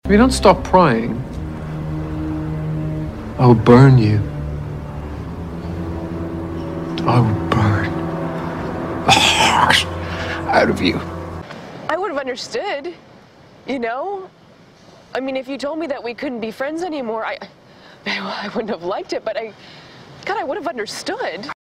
If you don't stop prying, I will burn you. I will burn the heart out of you. I would have understood, you know? I mean, if you told me that we couldn't be friends anymore, I wouldn't have liked it, but God, I would have understood.